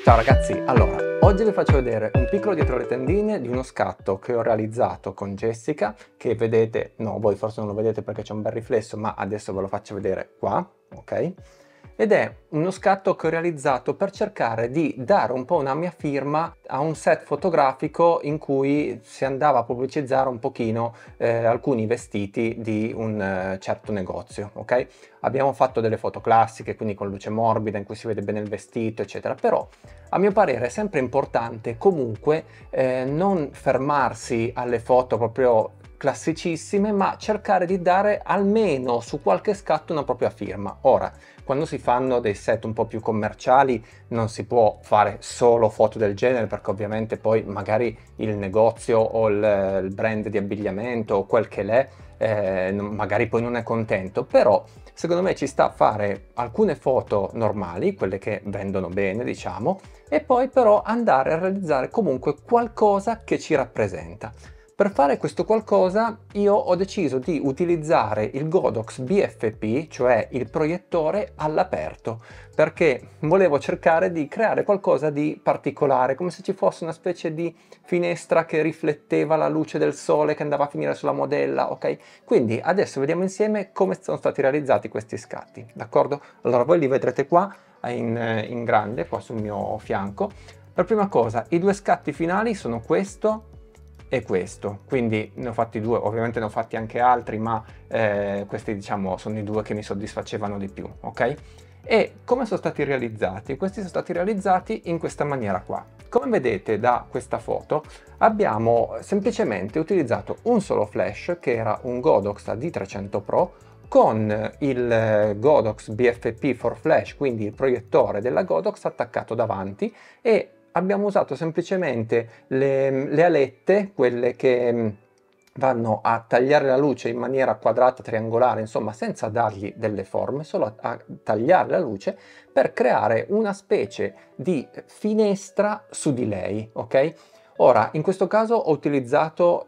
Ciao ragazzi, allora, oggi vi faccio vedere un piccolo dietro le tendine di uno scatto che ho realizzato con Jessica, che vedete, no, voi forse non lo vedete perché c'è un bel riflesso, ma adesso ve lo faccio vedere qua, ok? Ed è uno scatto che ho realizzato per cercare di dare un po' una mia firma a un set fotografico in cui si andava a pubblicizzare un pochino alcuni vestiti di un certo negozio, ok? Abbiamo fatto delle foto classiche, quindi con luce morbida in cui si vede bene il vestito, eccetera, però a mio parere è sempre importante comunque non fermarsi alle foto proprio classicissime, ma cercare di dare almeno su qualche scatto una propria firma. Ora, quando si fanno dei set un po' più commerciali non si può fare solo foto del genere, perché ovviamente poi magari il negozio o il brand di abbigliamento o quel che l'è magari poi non è contento, però secondo me ci sta a fare alcune foto normali, quelle che vendono bene, diciamo, e poi però andare a realizzare comunque qualcosa che ci rappresenta. Per fare questo qualcosa io ho deciso di utilizzare il Godox BFP, cioè il proiettore all'aperto, perché volevo cercare di creare qualcosa di particolare, come se ci fosse una specie di finestra che rifletteva la luce del sole che andava a finire sulla modella, ok? Quindi adesso vediamo insieme come sono stati realizzati questi scatti, d'accordo? Allora voi li vedrete qua in grande, qua sul mio fianco. Per prima cosa, i due scatti finali sono questo e questo, quindi ne ho fatti due, ovviamente ne ho fatti anche altri, ma questi diciamo sono i due che mi soddisfacevano di più, ok? E come sono stati realizzati? Questi sono stati realizzati in questa maniera qua. Come vedete da questa foto abbiamo semplicemente utilizzato un solo flash, che era un Godox AD300 Pro, con il Godox BFP for Flash, quindi il proiettore della Godox attaccato davanti, e abbiamo usato semplicemente le alette, quelle che vanno a tagliare la luce in maniera quadrata, triangolare, insomma senza dargli delle forme, solo a tagliare la luce per creare una specie di finestra su di lei, ok? Ora, in questo caso ho utilizzato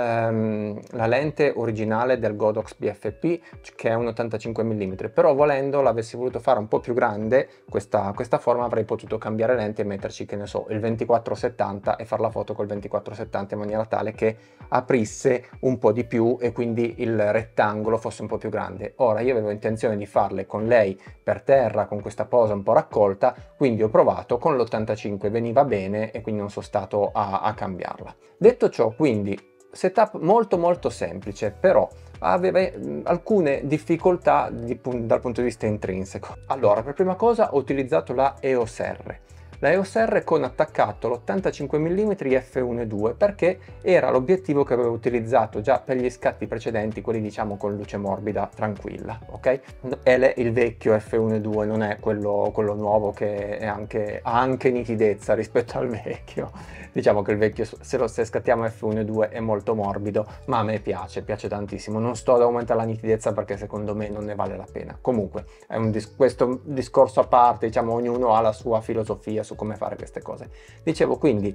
la lente originale del Godox BFP, che è un 85 mm, però volendo l'avessi voluto fare un po' più grande, questa forma, avrei potuto cambiare lente e metterci, che ne so, il 24-70 e fare la foto col 24-70 in maniera tale che aprisse un po' di più e quindi il rettangolo fosse un po' più grande. Ora, io avevo intenzione di farle con lei per terra, con questa posa un po' raccolta, quindi ho provato con l'85, veniva bene e quindi non sono stato a cambiarla. Detto ciò, quindi setup molto semplice, però aveva alcune difficoltà dal punto di vista intrinseco. Allora, per prima cosa ho utilizzato la EOS R. La EOS R con attaccato l'85 mm f1.2 perché era l'obiettivo che avevo utilizzato già per gli scatti precedenti, quelli diciamo con luce morbida tranquilla, ok? È il vecchio f1.2, non è quello nuovo che ha anche nitidezza rispetto al vecchio. Diciamo che il vecchio, se scattiamo f1.2 è molto morbido, ma a me piace tantissimo. Non sto ad aumentare la nitidezza perché secondo me non ne vale la pena. Comunque è questo discorso a parte, diciamo, ognuno ha la sua filosofia su come fare queste cose. Dicevo, quindi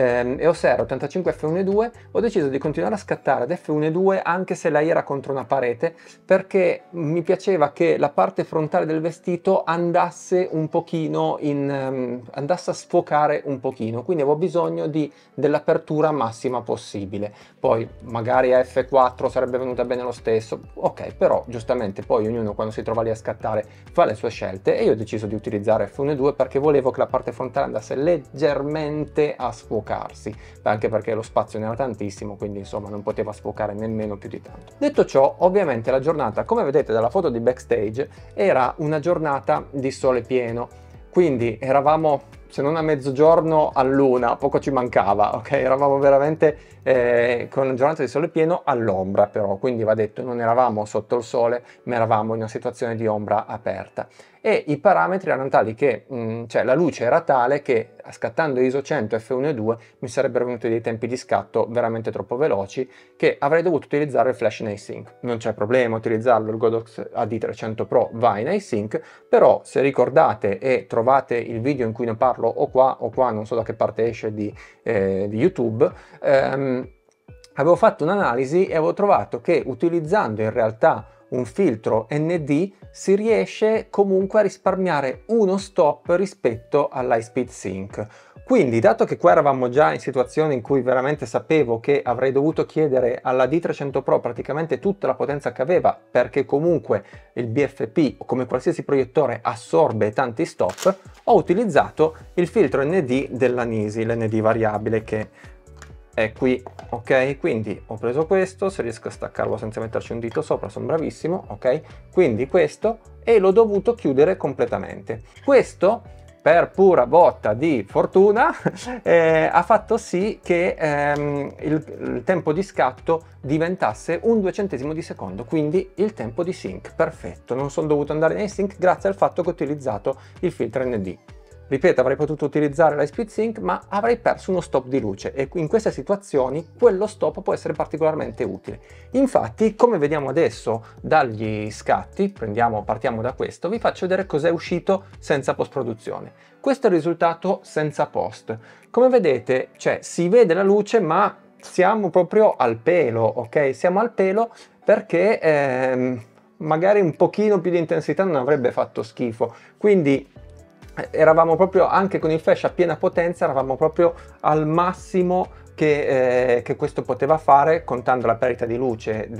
EOS R 85 f1.2, ho deciso di continuare a scattare ad f1.2 anche se lei era contro una parete, perché mi piaceva che la parte frontale del vestito andasse un pochino andasse a sfocare un pochino, quindi avevo bisogno dell'apertura massima possibile. Poi magari a f4 sarebbe venuta bene lo stesso, ok, però giustamente poi ognuno quando si trova lì a scattare fa le sue scelte e io ho deciso di utilizzare f1.2 perché volevo che la parte frontale andasse leggermente a sfocarsi, anche perché lo spazio ne era tantissimo, quindi insomma non poteva sfocare nemmeno più di tanto. Detto ciò, ovviamente la giornata, come vedete dalla foto di backstage, era una giornata di sole pieno, quindi eravamo, se non a mezzogiorno, all'una, poco ci mancava, ok? Eravamo veramente con una giornata di sole pieno all'ombra, però, quindi va detto, non eravamo sotto il sole, ma eravamo in una situazione di ombra aperta. E i parametri erano tali che, cioè la luce era tale che scattando ISO 100 f1.2 mi sarebbero venuti dei tempi di scatto veramente troppo veloci, che avrei dovuto utilizzare il flash in async. Non c'è problema utilizzarlo, il Godox AD300 Pro va in async, però se ricordate e trovate il video in cui ne parlo o qua, non so da che parte esce di YouTube, avevo fatto un'analisi e avevo trovato che utilizzando in realtà un filtro ND si riesce comunque a risparmiare uno stop rispetto all'HighSpeed Sync. Quindi, dato che qua eravamo già in situazioni in cui veramente sapevo che avrei dovuto chiedere alla D300 Pro praticamente tutta la potenza che aveva, perché comunque il BFP, o come qualsiasi proiettore, assorbe tanti stop, ho utilizzato il filtro ND della Nisi, l'ND variabile che è qui, ok? Quindi ho preso questo, se riesco a staccarlo senza metterci un dito sopra sono bravissimo, ok? Quindi questo, e l'ho dovuto chiudere completamente. Questo, per pura botta di fortuna, ha fatto sì che il tempo di scatto diventasse un 200esimo di secondo, quindi il tempo di sync perfetto. Non sono dovuto andare nei sync grazie al fatto che ho utilizzato il filtro ND. Ripeto, avrei potuto utilizzare l'HighSpeed Sync, ma avrei perso uno stop di luce e in queste situazioni quello stop può essere particolarmente utile. Infatti, come vediamo adesso dagli scatti, partiamo da questo, vi faccio vedere cos'è uscito senza post-produzione. Questo è il risultato senza post. Come vedete, cioè, si vede la luce, ma siamo proprio al pelo, ok? Siamo al pelo perché magari un pochino più di intensità non avrebbe fatto schifo. Quindi eravamo proprio, anche con il flash a piena potenza, eravamo proprio al massimo che questo poteva fare, contando la perdita di luce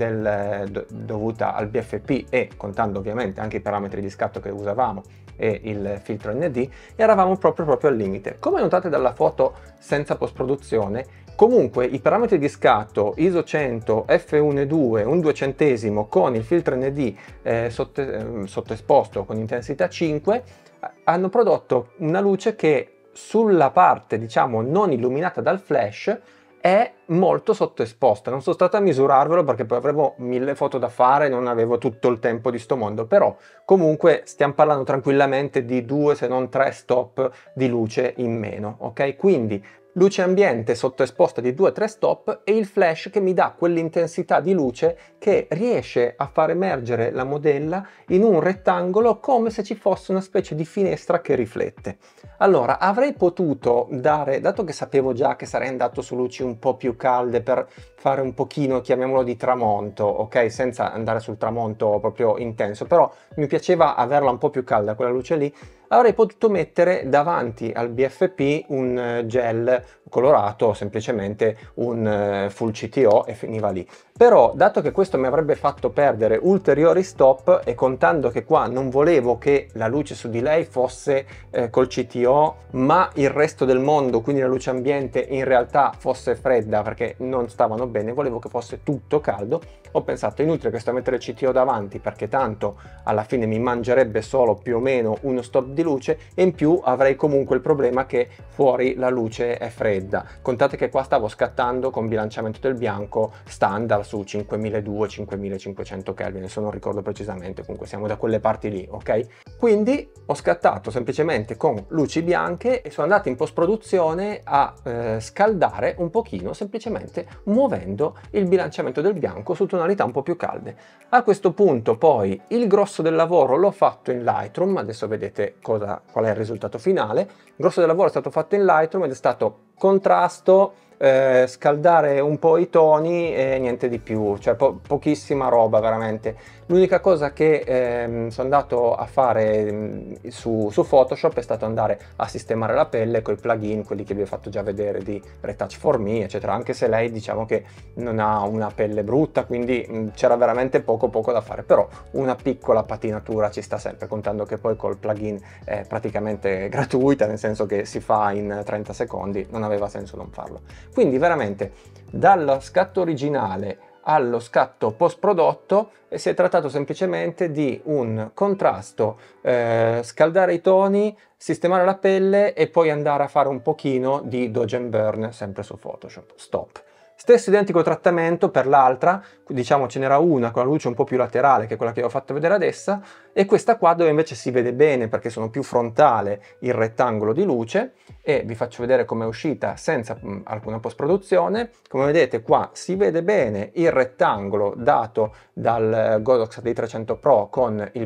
dovuta al BFP e contando ovviamente anche i parametri di scatto che usavamo e il filtro ND, eravamo proprio al limite. Come notate dalla foto senza post produzione, comunque i parametri di scatto ISO 100, F1.2, un 200esimo con il filtro ND sottoesposto con intensità 5 hanno prodotto una luce che sulla parte, diciamo, non illuminata dal flash è molto sottoesposta. Non sono stato a misurarvelo perché poi avremo 1000 foto da fare, non avevo tutto il tempo di sto mondo, però comunque stiamo parlando tranquillamente di 2 se non 3 stop di luce in meno, ok? Quindi luce ambiente sottoesposta di 2-3 stop e il flash che mi dà quell'intensità di luce che riesce a far emergere la modella in un rettangolo come se ci fosse una specie di finestra che riflette. Allora, avrei potuto dare, dato che sapevo già che sarei andato su luci un po' più calde per fare un pochino, chiamiamolo di tramonto, ok? Senza andare sul tramonto proprio intenso, però mi piaceva averla un po' più calda quella luce lì. Avrei potuto mettere davanti al BFP un gel colorato o semplicemente un full CTO e finiva lì. Però, dato che questo mi avrebbe fatto perdere ulteriori stop e contando che qua non volevo che la luce su di lei fosse col CTO, ma il resto del mondo, quindi la luce ambiente, in realtà fosse fredda perché non stavano bene, volevo che fosse tutto caldo, ho pensato inutile che sto a mettere il CTO davanti perché tanto alla fine mi mangerebbe solo più o meno uno stop di luce e in più avrei comunque il problema che fuori la luce è fredda. Contate che qua stavo scattando con bilanciamento del bianco standard su 5200-5500 Kelvin, adesso non ricordo precisamente, comunque siamo da quelle parti lì, ok? Quindi ho scattato semplicemente con luci bianche e sono andato in post produzione a scaldare un pochino semplicemente muovendo il bilanciamento del bianco su tonalità un po' più calde. A questo punto poi il grosso del lavoro l'ho fatto in Lightroom, adesso vedete qual è il risultato finale. Il grosso del lavoro è stato fatto in Lightroom ed è stato contrasto, scaldare un po' i toni e niente di più, cioè pochissima roba veramente. L'unica cosa che sono andato a fare su Photoshop è stato andare a sistemare la pelle con i plugin, quelli che vi ho fatto già vedere di Retouch for Me, eccetera, anche se lei diciamo che non ha una pelle brutta, quindi c'era veramente poco da fare, però una piccola patinatura ci sta sempre, contando che poi col plugin è praticamente gratuita, nel senso che si fa in 30 secondi, non aveva senso non farlo. Quindi veramente dallo scatto originale allo scatto post prodotto si è trattato semplicemente di un contrasto, scaldare i toni, sistemare la pelle e poi andare a fare un pochino di dodge and burn sempre su Photoshop. Stop. Stesso identico trattamento per l'altra, diciamo ce n'era una con la luce un po' più laterale che è quella che vi ho fatto vedere adesso e questa qua dove invece si vede bene perché sono più frontale il rettangolo di luce e vi faccio vedere com'è uscita senza alcuna post produzione. Come vedete qua si vede bene il rettangolo dato dal Godox D300 Pro con il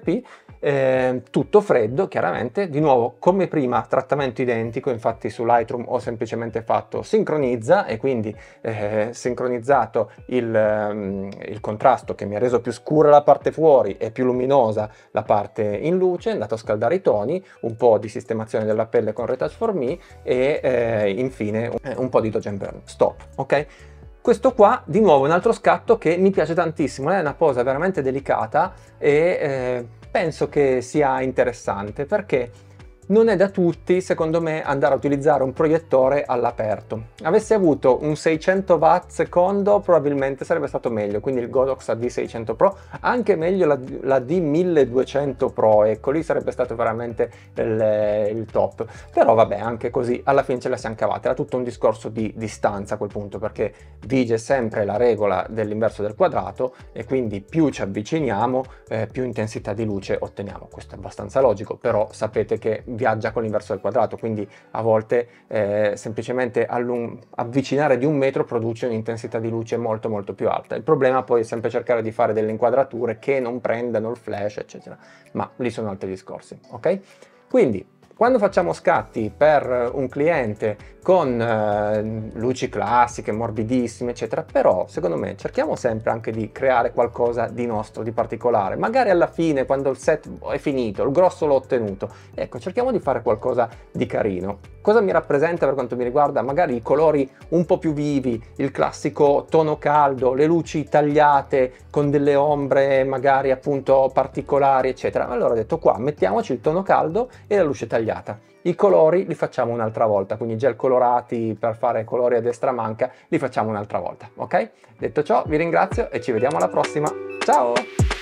BFP, tutto freddo chiaramente, di nuovo come prima trattamento identico, infatti su Lightroom ho semplicemente fatto sincronizza e quindi sincronizzato il contrasto, che mi ha reso più scura la parte fuori e più luminosa la parte in luce, è andato a scaldare i toni, un po' di sistemazione della pelle con Retouch For Me e infine un po' di Dodge and Burn. Stop, ok? Questo qua, di nuovo, è un altro scatto che mi piace tantissimo, è una posa veramente delicata e penso che sia interessante perché non è da tutti, secondo me, andare a utilizzare un proiettore all'aperto. Avessi avuto un 600 watt secondo, probabilmente sarebbe stato meglio, quindi il Godox AD600 Pro, anche meglio la D1200 Pro, ecco, lì sarebbe stato veramente il top. Però vabbè, anche così, alla fine ce la siamo cavata, era tutto un discorso di distanza a quel punto, perché vige sempre la regola dell'inverso del quadrato e quindi più ci avviciniamo, più intensità di luce otteniamo. Questo è abbastanza logico, però sapete che viaggia con l'inverso del quadrato, quindi a volte semplicemente avvicinare di 1 metro produce un'intensità di luce molto molto più alta. Il problema poi è sempre cercare di fare delle inquadrature che non prendano il flash, eccetera, ma lì sono altri discorsi, ok? Quindi quando facciamo scatti per un cliente con luci classiche, morbidissime, eccetera, però secondo me cerchiamo sempre anche di creare qualcosa di nostro, di particolare. Magari alla fine, quando il set è finito, il grosso l'ho ottenuto, ecco, cerchiamo di fare qualcosa di carino. Cosa mi rappresenta per quanto mi riguarda? Magari i colori un po' più vivi, il classico tono caldo, le luci tagliate con delle ombre magari appunto particolari, eccetera. Allora ho detto qua, mettiamoci il tono caldo e la luce tagliata. I colori li facciamo un'altra volta, quindi gel colorati per fare colori a destra manca li facciamo un'altra volta, ok? Detto ciò, vi ringrazio e ci vediamo alla prossima. Ciao!